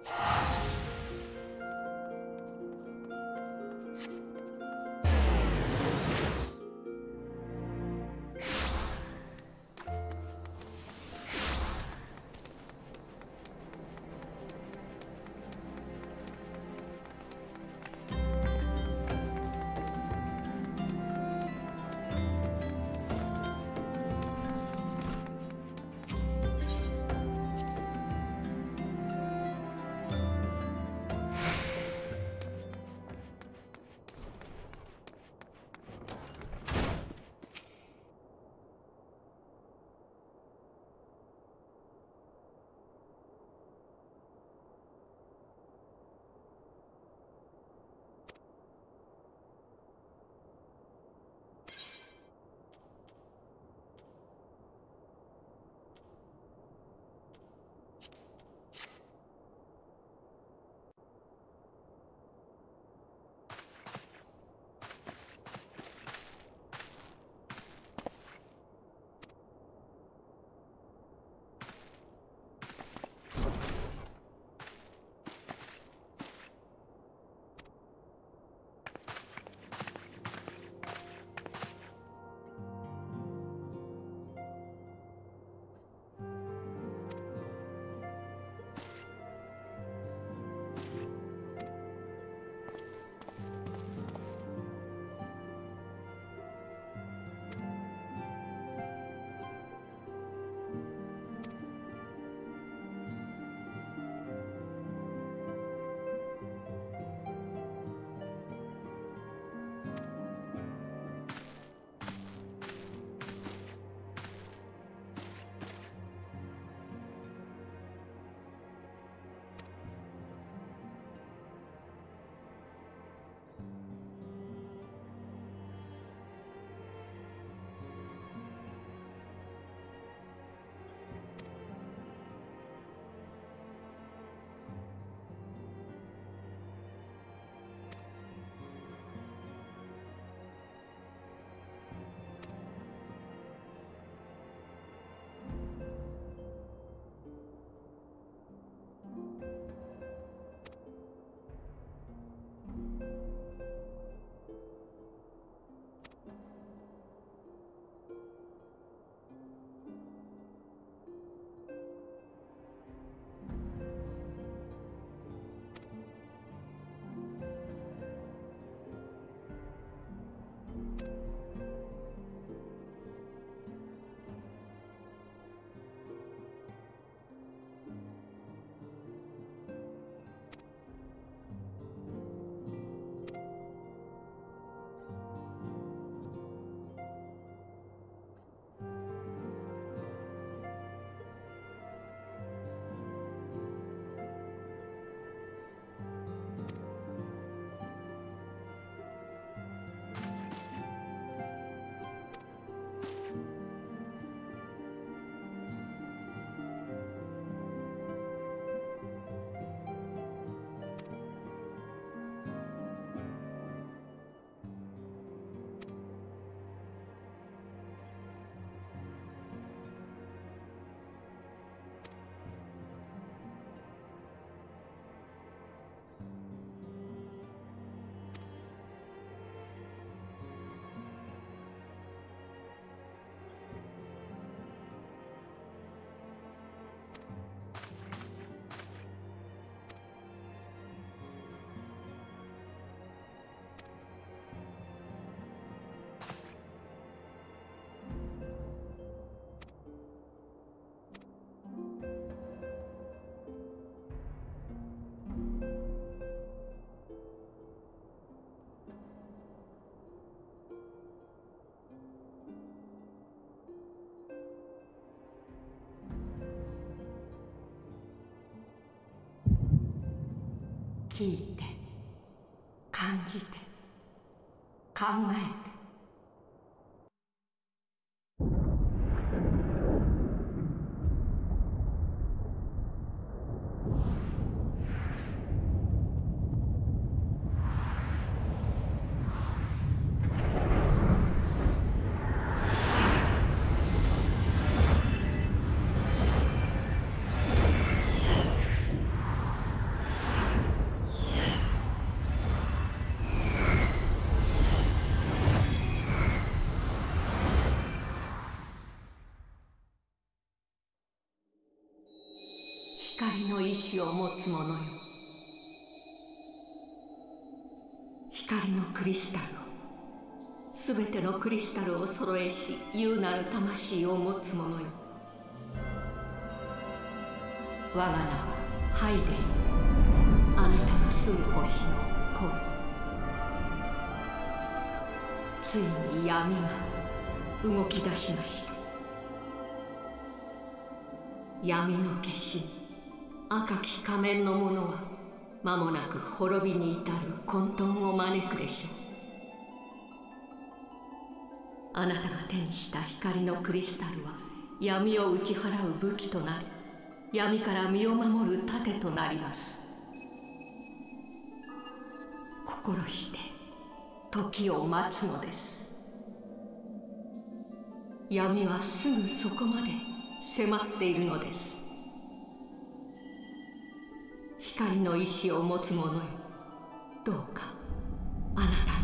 聞いて、感じて、考えて。 光の意志を持つ者よ。光のクリスタルを、すべてのクリスタルを揃えし優なる魂を持つ者よ。我が名はハイデル、あなたが住む星の声。ついに闇が動き出しました。闇の化身、赤き仮面の者は間もなく滅びに至る混沌を招くでしょう。あなたが手にした光のクリスタルは闇を打ち払う武器となり、闇から身を守る盾となります。心して時を待つのです。闇はすぐそこまで迫っているのです。光の意志を持つ者よ、どうかあなた